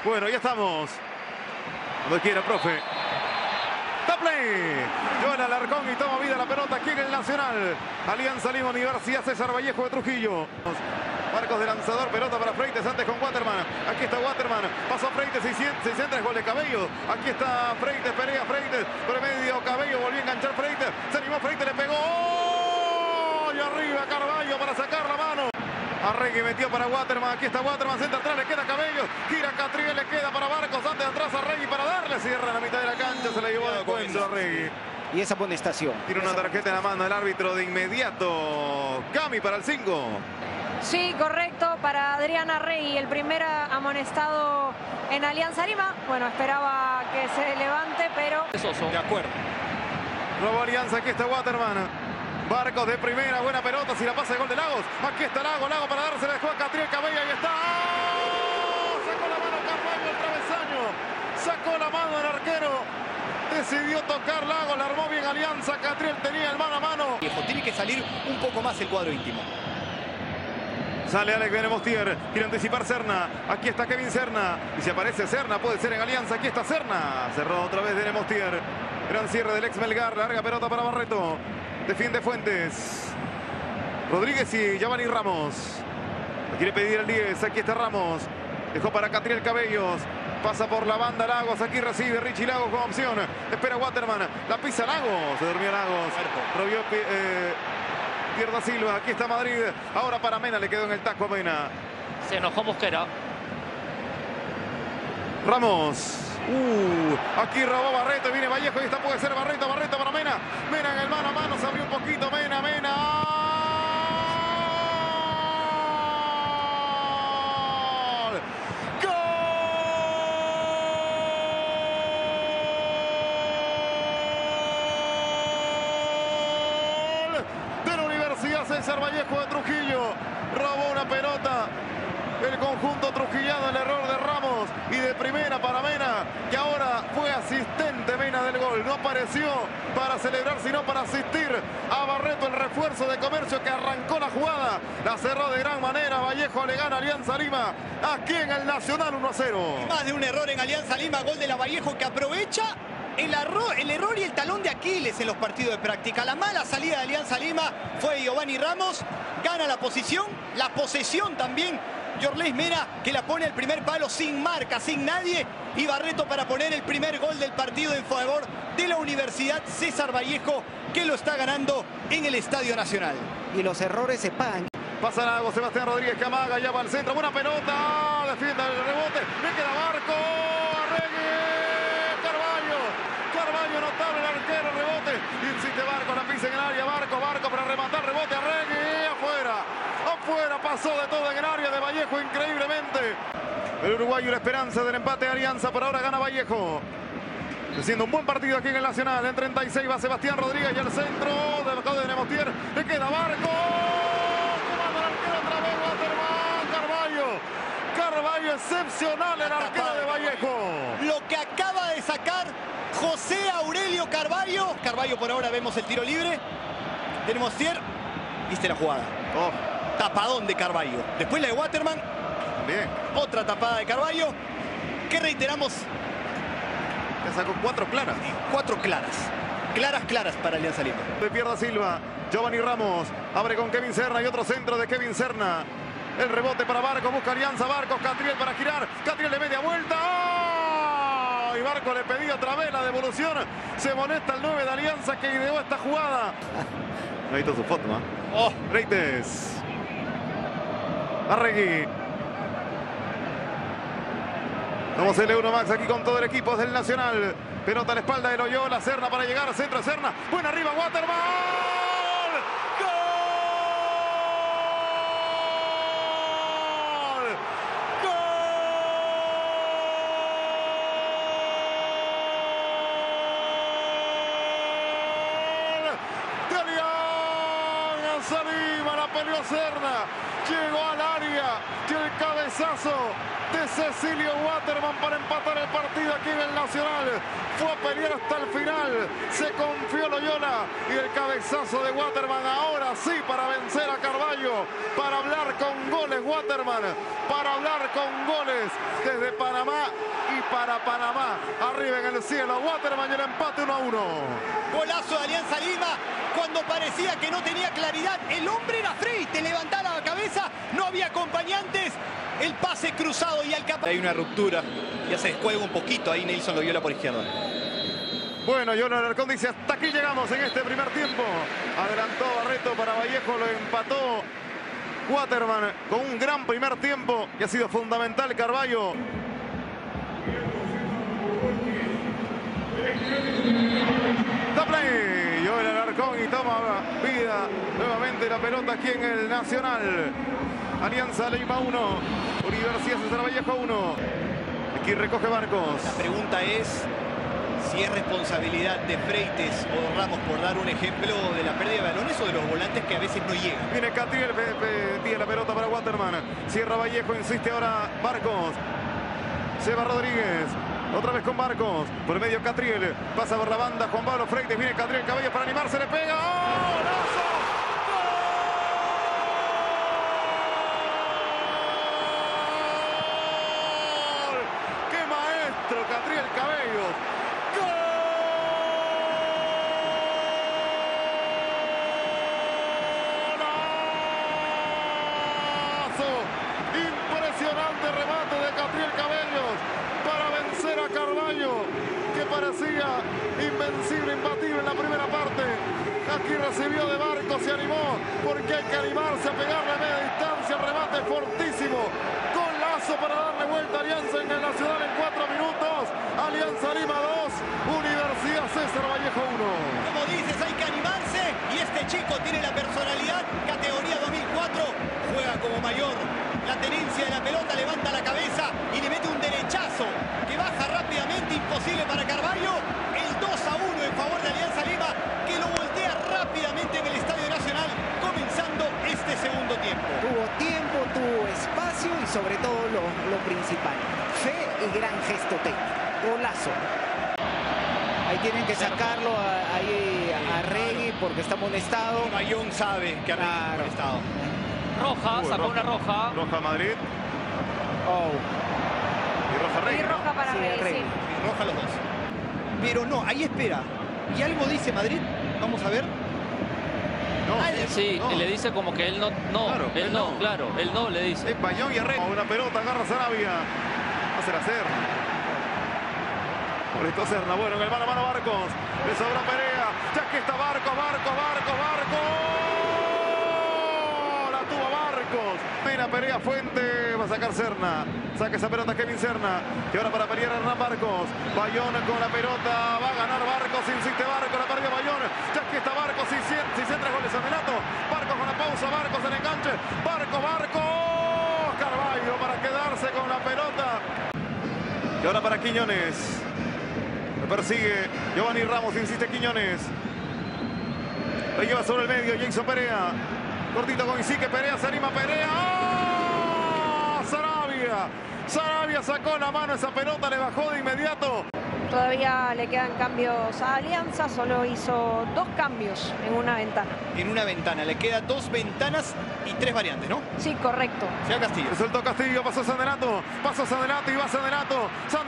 Bueno, ya estamos. Cuando quiera, profe. ¡Taple! Joel Alarcón y toma vida la pelota aquí en el Nacional. Alianza Lima, Universidad César Vallejo de Trujillo. Marcos de lanzador, pelota para Freites antes con Waterman. Aquí está Waterman, pasó Freites, 600, gol de Cabello. Aquí está Freites, pelea Freites, por el medio Cabello, volvió a enganchar Freites. Se animó Freites, le pegó. ¡Oh! Y arriba Carvalho para sacar la mano. Arregui metió para Waterman, aquí está Waterman, centra atrás, le queda Cabello, gira Catriel, le queda para Barcos, antes de atrás Arregui para darle, cierra en la mitad de la cancha, se le llevó de encuentro Arregui. Y esa amonestación. Tiene una tarjeta en la mano el árbitro de inmediato. Cami para el 5. Sí, correcto, para Adrián Arregui, el primer amonestado en Alianza Lima. Bueno, esperaba que se levante, pero... De acuerdo. Robo Alianza, aquí está Waterman. Barcos de primera, buena pelota, si la pasa el gol de Lagos. Aquí está Lagos para darse, le dejó a Catriel Cabello, ahí está. ¡Oh! Sacó la mano Carvalho al travesaño. Sacó la mano el arquero. Decidió tocar Lagos, la armó bien Alianza. Catriel tenía el mano a mano. Tiene que salir un poco más el cuadro íntimo. Sale Alex Benemostier, quiere anticipar Serna. Aquí está Kevin Serna. Y si aparece Serna, puede ser en Alianza. Aquí está Serna. Cerró otra vez Benemostier. Gran cierre del ex Melgar. Larga pelota para Barreto. Defiende Fuentes. Rodríguez y Giovanni Ramos. Lo quiere pedir el 10. Aquí está Ramos. Dejó para Catriel Cabellos. Pasa por la banda Lagos. Aquí recibe Richie Lagos con opción. Espera Waterman. La pisa Lagos. Se durmió Lagos. Robió Pierda Silva. Aquí está Madrid. Ahora para Mena. Le quedó en el taco a Mena. Se enojó Mosquera. Ramos. Aquí robó Barreto. Viene Vallejo. Y esta puede ser Barreto. Barreto para Mena. Mena en el mano a mano. Se abrió un poquito. Mena. César Vallejo de Trujillo robó una pelota. El conjunto trujillano, el error de Ramos y de primera para Mena, que ahora fue asistente Mena del gol. No apareció para celebrar, sino para asistir a Barreto, el refuerzo de Comercio que arrancó la jugada. La cerró de gran manera. Vallejo le gana Alianza Lima aquí en el Nacional 1-0. Más de un error en Alianza Lima, gol de la Vallejo que aprovecha el error y el talón de Aquiles en los partidos de práctica. La mala salida de Alianza Lima fue Giovanni Ramos. Gana la posición, la posesión también. Yorlés Mena que la pone al primer palo sin marca, sin nadie. Y Barreto para poner el primer gol del partido en favor de la Universidad César Vallejo, que lo está ganando en el Estadio Nacional. Y los errores se pagan. Pasa Lago, Sebastián Rodríguez que amaga, ya va al centro. Buena pelota, defiende el rebote. Le queda Barco. Carvalho notable el arquero, rebote. Insiste Barco, la pisa en el área. Barco para rematar, rebote. Arregui, afuera, pasó de todo en el área de Vallejo increíblemente. El uruguayo y la esperanza del empate de Alianza, por ahora gana Vallejo. Haciendo un buen partido aquí en el Nacional. En 36 va Sebastián Rodríguez y al centro de Benemostier. Le queda Barco. Tomando el arquero otra vez, Waterman. Carvalho, excepcional el arquero de Vallejo. Lo que acaba de sacar José Aurelio Carvalho. Carvalho por ahora vemos el tiro libre. Benemostier. Viste la jugada. Tapadón de Carvalho. Después la de Waterman. Bien. Otra tapada de Carvalho. Que reiteramos. Ya sacó 4 claras. 4 claras. Claras para Alianza Lima. De Pierda Silva. Giovanni Ramos. Abre con Kevin Serna y otro centro de Kevin Serna. El rebote para Barcos. Busca Alianza. Barcos. Catriel para girar. Catriel de media vuelta. ¡Oh! Y Barcos le pedía otra vez la devolución. Se molesta el 9 de Alianza que ideó esta jugada. Ahí está su foto, ¿eh? Freites. Arregui. Vamos el Euromax aquí con todo el equipo del Nacional. Pelota a la espalda de Loyola. Serna para llegar al centro de Serna. Buena arriba, Waterman. Lima, la peleó Serna, llegó al área, y el cabezazo de Cecilio Waterman para empatar el partido aquí en el Nacional. Fue a pelear hasta el final, se confió Loyola y el cabezazo de Waterman ahora sí para vencer a Carvalho, para hablar con goles Waterman, para hablar con goles desde Panamá y para Panamá. Arriba en el cielo Waterman y el empate 1-1. Golazo de Alianza Lima cuando parecía que no tenía claridad. El hombre era Freites, levantaba la cabeza, no había acompañantes. El pase cruzado y al capa. Hay una ruptura, ya se descuelga un poquito ahí Nelson Loyola por izquierda. Bueno, John Alarcón dice, hasta aquí llegamos en este primer tiempo. Adelantó Barreto para Vallejo, lo empató Waterman con un gran primer tiempo y ha sido fundamental Carvalho. Da play, Joel Alarcón y toma vida nuevamente la pelota aquí en el Nacional. Alianza Lima 1, Universidad César Vallejo 1. Aquí recoge Barcos. La pregunta es si es responsabilidad de Freites o Ramos, por dar un ejemplo, de la pérdida de balones o de los volantes que a veces no llegan. Viene Catriel, pide la pelota para Waterman. Cierra Vallejo, insiste ahora Barcos. Se va Rodríguez. Otra vez con Barcos. Por el medio Catriel. Pasa por la banda Juan Pablo Freites. Viene Catriel, Cabello para animarse. Le pega. ¡Oh, golazo! Catriel Cabellos. ¡Golazo! Impresionante remate de Catriel Cabellos para vencer a Carvalho, que parecía invencible, imbatible en la primera parte. Aquí recibió de Barcos, se animó, porque hay que animarse a pegarle a media distancia. El remate fortísimo. Golazo para darle vuelta a Alianza en el Nacional en 4 minutos. Alianza Lima 2, Universidad César Vallejo 1. Como dices, hay que animarse y este chico tiene la personalidad, categoría 2004, juega como mayor. La tenencia de la pelota, levanta la cabeza y le mete un derechazo que baja rápidamente, imposible para Carvalho. El 2-1 en favor de Alianza Lima, que lo voltea rápidamente en el Estadio Nacional, comenzando este segundo tiempo. Tuvo tiempo, tuvo espacio y sobre todo lo principal, fe y gran gesto técnico. Golazo. Ahí tienen que sacarlo a Regui porque está molestado. Bayón sabe que ha molestado. Roja, sacó una roja. Roja Madrid. Oh. Y roja Regui, Y roja ¿no? para Sí, Regui, Regui. sí. Sí, roja los dos. Pero no, ahí espera. ¿Y algo dice Madrid? Vamos a ver. No, Sí, no. le dice como que él no, Claro, él no, claro, él no le dice. Es Bayón y Arregui. Una pelota, agarra Sarabia. Va a ser a Serna. Por esto Serna, bueno, en el mano a mano Barcos. Le sobra Perea. Ya que está Barcos. La tuvo Barcos. Mira Perea, Fuente. Va a sacar Serna. Saca esa pelota Kevin Serna. Y ahora para pelear Hernán Barcos. Bayón con la pelota. Va a ganar Barcos. Insiste Barcos. La perdió Bayón. Ya que está Barcos. Si se entra goles Sanelato. Barcos con la pausa. Barcos en enganche. Barcos. Carvalho para quedarse con la pelota. Y ahora para Quiñones. Lo persigue Giovanni Ramos, insiste Quiñones. Lo lleva sobre el medio Jason Perea. Cortito con Isique, Perea se anima, Perea. ¡Oh! Sarabia sacó la mano, esa pelota le bajó de inmediato. Todavía le quedan cambios a Alianza, solo hizo 2 cambios en una ventana. En una ventana, le quedan 2 ventanas y 3 variantes, ¿no? Sí, correcto. Sea Castillo. Le soltó Castillo, pasó Sanelato y va Sanelato.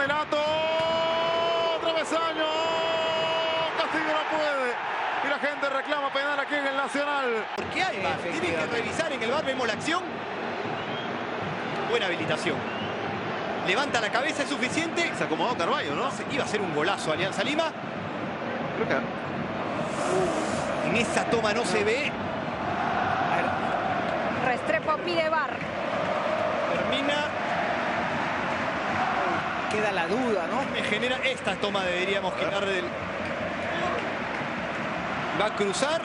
Travesaño. Castillo no puede. Y la gente reclama penal aquí en el Nacional. ¿Por qué hay VAR? Tienen que revisar en el VAR, vemos la acción. Buena habilitación. Levanta la cabeza, es suficiente. Se acomodó Carvalho, ¿no? Iba a ser un golazo Alianza Lima. Creo que... En esa toma no se ve. Restrepo pide VAR. Termina. Queda la duda, ¿no? Me genera esta toma, deberíamos quitar del... Va a cruzar.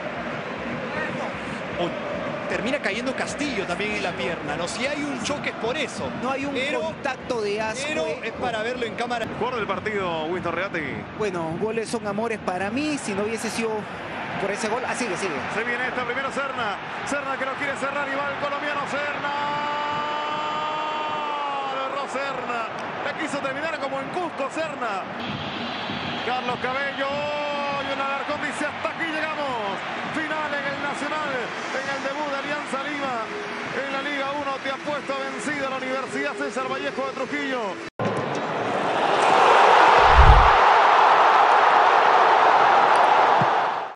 Termina cayendo Castillo también en la pierna, ¿no? Si hay un choque es por eso. No hay un contacto de asco. Pero es para verlo en cámara. Jugador del partido, Winston Reati. Bueno, goles son amores para mí. Si no hubiese sido por ese gol... Ah, sigue. Se viene esta primero Serna. Serna que lo quiere cerrar y va el colombiano Serna. Serna. La quiso terminar como en Cusco, Serna. Carlos Cabello. Y un Alarcón dice, hasta aquí llegamos. Final en el Nacional, en el debut de Alianza Lima. En la Liga 1 te ha puesto vencido la Universidad César Vallejo de Trujillo.